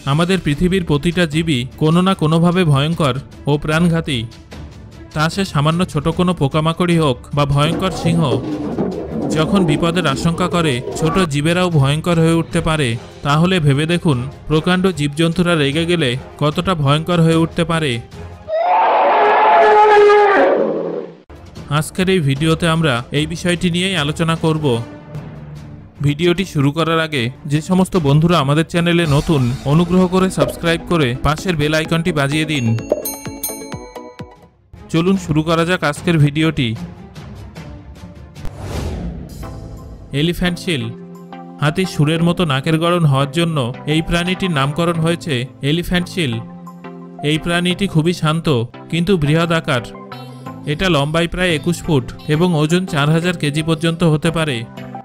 আমাদের পৃথিবীর প্রতিটা জীবই কোনো না কোনোভাবে ভয়ঙ্কর ও প্রাণঘাতী। তা সে সামান্য ছোট কোনো পোকামাকড়ই হোক বা ভয়ঙ্কর সিংহ। যখন বিপদের আশঙ্কা করে ছোট জীবেরাও ভয়ঙ্কর হয়ে উঠতে পারে, তাহলে ভেবে দেখুন প্রকাণ্ড জীবজন্তুরা রেগে গেলে কতটা ভয়ঙ্কর হয়ে উঠতে পারে। আজকের এই ভিডিওতে আমরা এই বিষয়টি নিয়েই আলোচনা করব। ভিডিওটি শুরু করার আগে যে সমস্ত বন্ধুরা আমাদের চ্যানেলে নতুন, অনুগ্রহ করে সাবস্ক্রাইব করে পাশের বেল আইকনটি বাজিয়ে দিন। চলুন শুরু করা যাক আজকের ভিডিওটি। Elephant seal. হাতির সুরের মতো নাকের গড়ন হওয়ার জন্য এই প্রাণীটির নামকরণ হয়েছে এলিফ্যান্ট সিল। এই প্রাণীটি খুবই শান্ত কিন্তু বৃহৎ আকার। এটা লম্বায় প্রায় 21 ফুট এবং ওজন 4000 কেজি পর্যন্ত হতে পারে।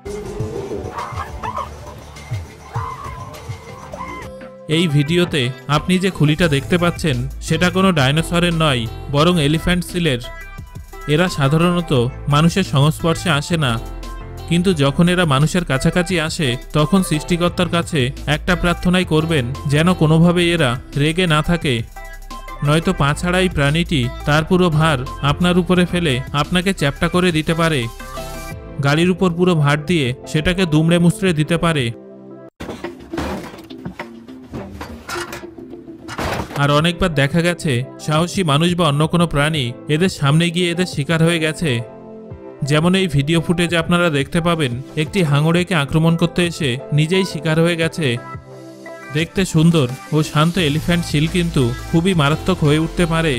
এই ভিডিওতে আপনি যে খুলিটা দেখতে পাচ্ছেন সেটা কোনো ডাইনোসরের নয়, বরং এলিফ্যান্ট সিলের। এরা সাধারণত মানুষের সংস্পর্শে আসে না, কিন্তু যখন এরা মানুষের কাছাকাছি আসে তখন সৃষ্টিকর্তার কাছে একটা প্রার্থনাই করবেন, যেন কোনোভাবে এরা রেগে না থাকে। নয়তো পা ছাড়া এই প্রাণীটি তার পুরো ভার আপনার উপরে ফেলে আপনাকে চ্যাপ্টা করে দিতে পারে। গাড়ির উপর পুরো ভার দিয়ে সেটাকে দুমড়ে মুচড়ে দিতে পারে। আর অনেকবার দেখা গেছে সাহসী মানুষ বা অন্য কোনো প্রাণী এদের সামনে গিয়ে এদের শিকার হয়ে গেছে। যেমন এই ভিডিও ফুটেজে আপনারা দেখতে পাবেন একটি হাঙড়েকে আক্রমণ করতে এসে নিজেই শিকার হয়ে গেছে। দেখতে সুন্দর ও শান্ত এলিফ্যান্ট সিল কিন্তু খুবই মারাত্মক হয়ে উঠতে পারে।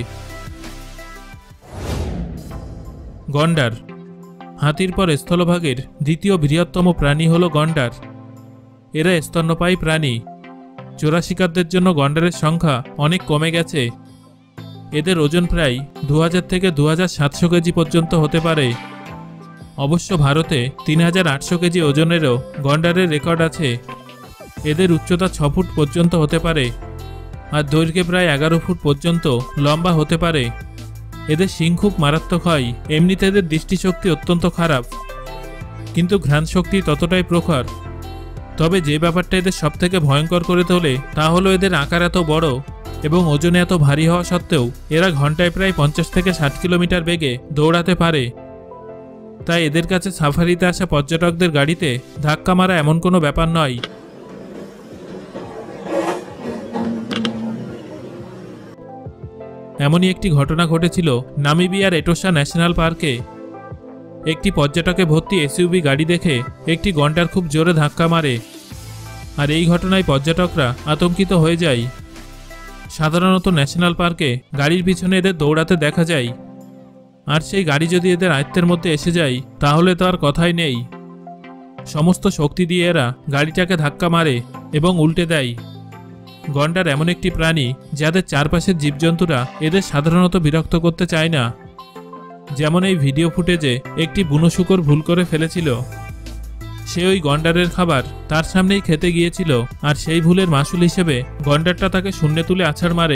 গন্ডার। হাতির পর স্থলভাগের দ্বিতীয় বৃহত্তম প্রাণী হল গন্ডার। এরা স্তন্যপায়ী প্রাণী। চোরা শিকারদের জন্য গন্ডারের সংখ্যা অনেক কমে গেছে। এদের ওজন প্রায় 2000 থেকে 2700 কেজি পর্যন্ত হতে পারে। অবশ্য ভারতে 3800 কেজি ওজনেরও গন্ডারের রেকর্ড আছে। এদের উচ্চতা 6 ফুট পর্যন্ত হতে পারে আর দৈর্ঘ্যে প্রায় 11 ফুট পর্যন্ত লম্বা হতে পারে। এদের শিং খুব মারাত্মক হয়। এমনিতে এদের দৃষ্টিশক্তি অত্যন্ত খারাপ, কিন্তু ঘ্রাণশক্তি ততটাই প্রখর। তবে যে ব্যাপারটা এদের সবথেকে ভয়ঙ্কর করে তোলে তা হলো এদের আকার এত বড় এবং ওজনে এত ভারী হওয়া সত্ত্বেও এরা ঘন্টায় প্রায় 50 থেকে 60 কিলোমিটার বেগে দৌড়াতে পারে। তাই এদের কাছে সাফারিতে আসা পর্যটকদের গাড়িতে ধাক্কা মারা এমন কোনো ব্যাপার নয়। এমনই একটি ঘটনা ঘটেছিল নামিবিয়ার এটোসা ন্যাশনাল পার্কে। একটি পর্যটকে ভর্তি এসইউভি গাড়ি দেখে একটি গন্ডার খুব জোরে ধাক্কা মারে, আর এই ঘটনায় পর্যটকরা আতঙ্কিত হয়ে যায়। সাধারণত ন্যাশনাল পার্কে গাড়ির পিছনে এদের দৌড়াতে দেখা যায়, আর সেই গাড়ি যদি এদের আয়ত্তের মধ্যে এসে যায় তাহলে তো আর কথাই নেই। সমস্ত শক্তি দিয়ে এরা গাড়িটাকে ধাক্কা মারে এবং উল্টে দেয়। গন্ডার এমন একটি প্রাণী যাদের চারপাশের জীবজন্তুরা এদের সাধারণত বিরক্ত করতে চায় না। যেমন এই ভিডিও ফুটেজে একটি বুনো শূকর ভুল করে ফেলেছিল। সে ওই গন্ডারের খাবার তার সামনেই খেতে গিয়েছিল, আর সেই ভুলের মাসুল হিসেবে গন্ডারটা তাকে শূন্যে তুলে আছাড় মারে।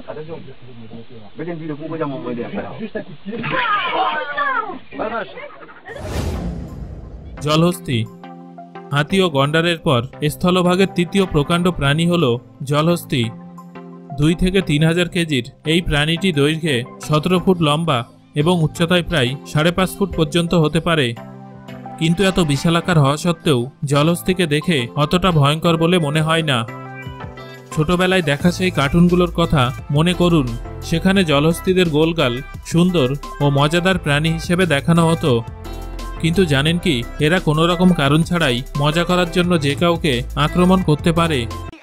জলহস্তী। হাতি ও গন্ডারের পর স্থলভাগের তৃতীয় প্রকাণ্ড প্রাণী হল জলহস্তী। 2 থেকে 3000 কেজির এই প্রাণীটি দৈর্ঘ্যে 17 ফুট লম্বা এবং উচ্চতায় প্রায় 5.5 ফুট পর্যন্ত হতে পারে। কিন্তু এত বিশালাকার হওয়া সত্ত্বেও জলহস্তীকে দেখে অতটা ভয়ঙ্কর বলে মনে হয় না। ছোটবেলায় দেখা সেই কার্টুনগুলোর কথা মনে করুন, সেখানে জলহস্তীদের গোলগাল সুন্দর ও মজাদার প্রাণী হিসেবে দেখানো হতো। কিন্তু জানেন কি, এরা কোনো রকম কারণ ছাড়াই মজা করার জন্য যে কাউকে আক্রমণ করতে পারে।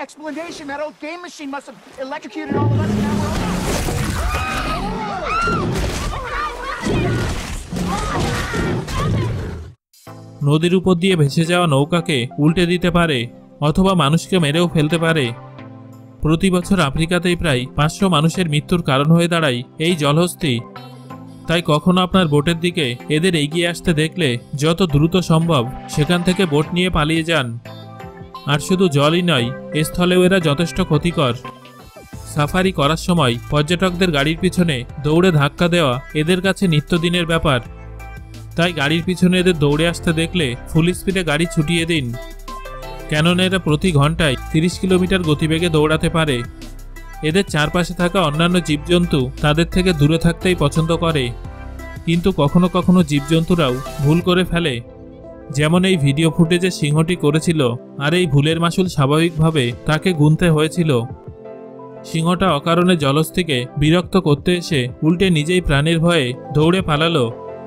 নদীর উপর দিয়ে ভেসে যাওয়া নৌকাকে উল্টে দিতে পারে অথবা মানুষকে মেরেও ফেলতে পারে। প্রতি বছর আফ্রিকাতেই প্রায় 500 মানুষের মৃত্যুর কারণ হয়ে দাঁড়ায় এই জলহস্তী। তাই কখনো আপনার বোটের দিকে এদের এগিয়ে আসতে দেখলে যত দ্রুত সম্ভব সেখান থেকে বোট নিয়ে পালিয়ে যান। আর শুধু জলই নয়, স্থলেও এরা যথেষ্ট ক্ষতিকর। সাফারি করার সময় পর্যটকদের গাড়ির পিছনে দৌড়ে ধাক্কা দেওয়া এদের কাছে নিত্যদিনের ব্যাপার। তাই গাড়ির পিছনে এদের দৌড়ে আসতে দেখলে ফুল স্পিডে গাড়ি ছুটিয়ে দিন। কেননা এরা প্রতি ঘন্টায় 30 কিলোমিটার গতিবেগে দৌড়াতে পারে। এদের চারপাশে থাকা অন্যান্য জীবজন্তু তাদের থেকে দূরে থাকতেই পছন্দ করে, কিন্তু কখনো কখনো জীবজন্তুরাও ভুল করে ফেলে, যেমন এই ভিডিও ফুটেজে সিংহটি করেছিল। আর এই ভুলের মাসুল স্বাভাবিকভাবে তাকে গুনতে হয়েছিল। সিংহটা অকারণে জলস্থিকে বিরক্ত করতে এসে উল্টে নিজেই প্রাণের ভয়ে দৌড়ে পালালো।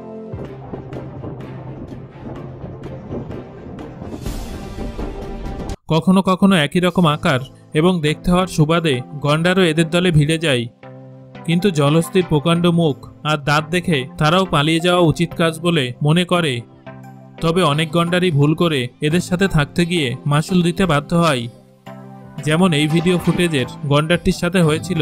কখনো কখনো একই রকম আকার এবং দেখতে হওয়ার সুবাদে গন্ডারও এদের দলে ভিড়ে যায়, কিন্তু জলস্থির প্রকাণ্ড মুখ আর দাঁত দেখে তারাও পালিয়ে যাওয়া উচিত কাজ বলে মনে করে। তবে অনেক গন্ডারই ভুল করে এদের সাথে থাকতে গিয়ে মাসুল দিতে বাধ্য হয়, যেমন এই ভিডিও ফুটেজের গন্ডারটির সাথে হয়েছিল।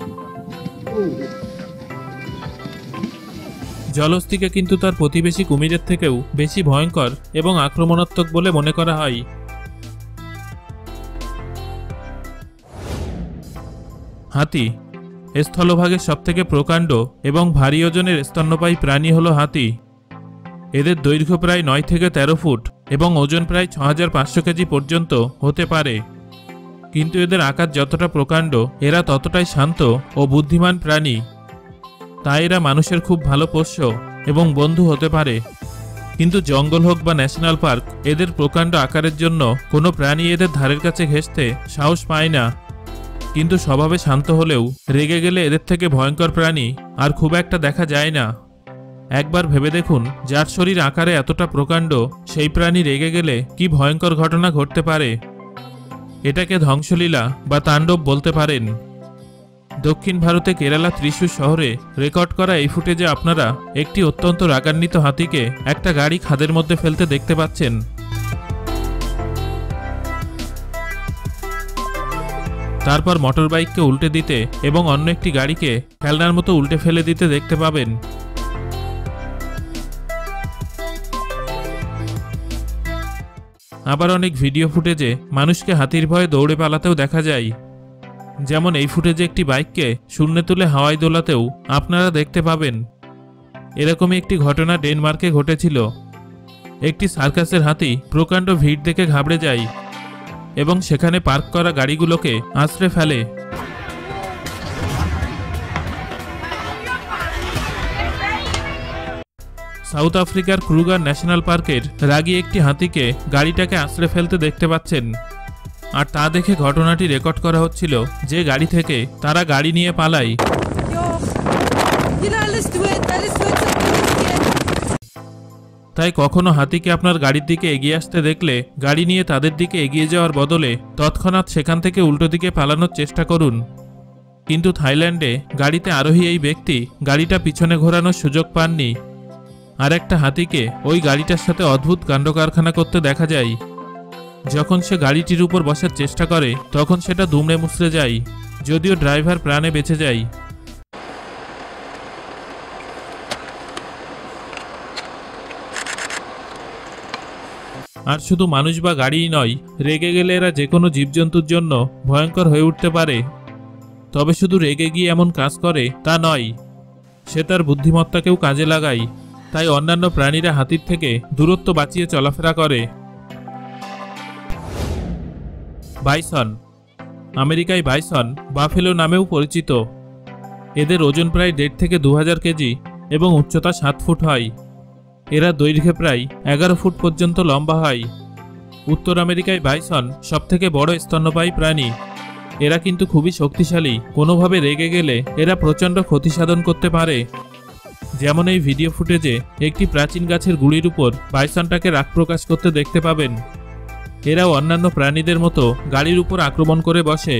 জলস্থিকে কিন্তু তার প্রতিবেশী কুমিরের থেকেও বেশি ভয়ঙ্কর এবং আক্রমণাত্মক বলে মনে করা হয়। হাতি স্থলভাগের সবথেকে প্রকাণ্ড এবং ভারী ওজনের স্তন্যপায়ী প্রাণী হল হাতি। এদের দৈর্ঘ্য প্রায় 9 থেকে 13 ফুট এবং ওজন প্রায় 6500 কেজি পর্যন্ত হতে পারে। কিন্তু এদের আকার যতটা প্রকাণ্ড, এরা ততটাই শান্ত ও বুদ্ধিমান প্রাণী। তাই এরা মানুষের খুব ভালো পোষ্য এবং বন্ধু হতে পারে। কিন্তু জঙ্গল হোক বা ন্যাশনাল পার্ক, এদের প্রকাণ্ড আকারের জন্য কোনো প্রাণী এদের ধারের কাছে ঘেঁষতে সাহস পায় না। কিন্তু স্বভাবে শান্ত হলেও রেগে গেলে এদের থেকে ভয়ঙ্কর প্রাণী আর খুব একটা দেখা যায় না। একবার ভেবে দেখুন, যার শরীর আকারে এতটা প্রকাণ্ড, সেই প্রাণী রেগে গেলে কি ভয়ঙ্কর ঘটনা ঘটতে পারে। এটাকে ধ্বংসলীলা বা তাণ্ডব বলতে পারেন। দক্ষিণ ভারতে কেরালা ত্রিশূর শহরে রেকর্ড করা এই ফুটেজে আপনারা একটি অত্যন্ত রাগান্বিত হাতিকে একটা গাড়ি খাদের মধ্যে ফেলতে দেখতে পাচ্ছেন। তারপর মোটর বাইককে উল্টে দিতে এবং অন্য একটি গাড়িকে খেলনার মতো উল্টে ফেলে দিতে দেখতে পাবেন। আবার অনেক ভিডিও ফুটেজে মানুষকে হাতির ভয়ে দৌড়ে পালাতেও দেখা যায়, যেমন এই ফুটেজে একটি বাইককে শূন্যে তুলে হাওয়ায় দোলাতেও আপনারা দেখতে পাবেন। এরকমই একটি ঘটনা ডেনমার্কে ঘটেছিল। একটি সার্কাসের হাতি প্রকাণ্ড ভিড় দেখে ঘাবড়ে যায় এবং সেখানে পার্ক করা গাড়িগুলোকে আঁচড়ে ফেলে। সাউথ আফ্রিকার ক্রুগার ন্যাশনাল পার্কের রাগী একটি হাতিকে গাড়িটাকে আঁচড়ে ফেলতে দেখতে পাচ্ছেন। আর তা দেখে ঘটনাটি রেকর্ড করা হচ্ছিল যে গাড়ি থেকে তারা গাড়ি নিয়ে পালায়। তাই কখনো হাতিকে আপনার গাড়ির দিকে এগিয়ে আসতে দেখলে গাড়ি নিয়ে তাদের দিকে এগিয়ে যাওয়ার বদলে তৎক্ষণাৎ সেখান থেকে উল্টো দিকে পালানোর চেষ্টা করুন। কিন্তু থাইল্যান্ডে গাড়িতে আরোহী এই ব্যক্তি গাড়িটা পিছনে ঘোরানোর সুযোগ পাননি। আর একটা হাতিকে ওই গাড়িটার সাথে অদ্ভুত কাণ্ডকারখানা করতে দেখা যায়। যখন সে গাড়িটির উপর বসার চেষ্টা করে তখন সেটা দুমড়ে মুচড়ে যায়, যদিও ড্রাইভার প্রাণে বেঁচে যায়। আর শুধু মানুষ বা গাড়িই নয়, রেগে গেলে এরা যে কোনো জীবজন্তুর জন্য ভয়ঙ্কর হয়ে উঠতে পারে। তবে শুধু রেগে গিয়ে এমন কাজ করে তা নয়, সে তার বুদ্ধিমত্তাকেও কাজে লাগায়। তাই অন্যান্য প্রাণীরা হাতির থেকে দূরত্ব বাঁচিয়ে চলাফেরা করে। বাইসন আমেরিকায় বাইসন বাফেলো নামেও পরিচিত। এদের ওজন প্রায় 1.5 থেকে 2000 কেজি এবং উচ্চতা 7 ফুট হয়। এরা দৈর্ঘ্যে প্রায় 11 ফুট পর্যন্ত লম্বা হয়। উত্তর আমেরিকায় বাইসন সবথেকে বড় স্তন্যপায়ী প্রাণী। এরা কিন্তু খুবই শক্তিশালী। কোনোভাবে রেগে গেলে এরা প্রচণ্ড ক্ষতি সাধন করতে পারে। যেমন এই ভিডিও ফুটেজে একটি প্রাচীন গাছের গুড়ির উপর বাইসনটাকে রাগ প্রকাশ করতে দেখতে পাবেন। এরাও অন্যান্য প্রাণীদের মতো গাড়ির উপর আক্রমণ করে বসে।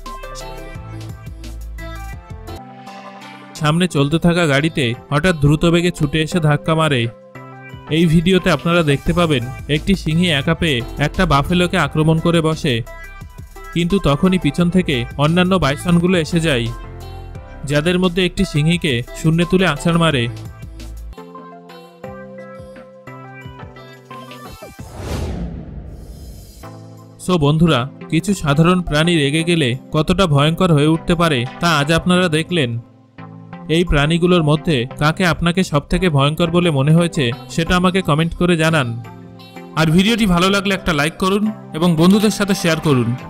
সামনে চলতে থাকা গাড়িতে হঠাৎ দ্রুত বেগে ছুটে এসে ধাক্কা মারে। এই ভিডিওতে আপনারা দেখতে পাবেন একটি সিংহী একা পেয়ে একটা বাফেলোকে আক্রমণ করে বসে, কিন্তু তখনই পিছন থেকে অন্যান্য বাইসনগুলো এসে যায়, যাদের মধ্যে একটি সিংহীকে শূন্যে তুলে আছাড় মারে। সো বন্ধুরা, কিছু সাধারণ প্রাণী রেগে গেলে কতটা ভয়ঙ্কর হয়ে উঠতে পারে তা আজ আপনারা দেখলেন। এই প্রাণীগুলোর মধ্যে কাকে আপনাকে সবথেকে ভয়ঙ্কর বলে মনে হয়েছে সেটা আমাকে কমেন্ট করে জানান। আর ভিডিওটি ভালো লাগলে একটা লাইক করুন এবং বন্ধুদের সাথে শেয়ার করুন।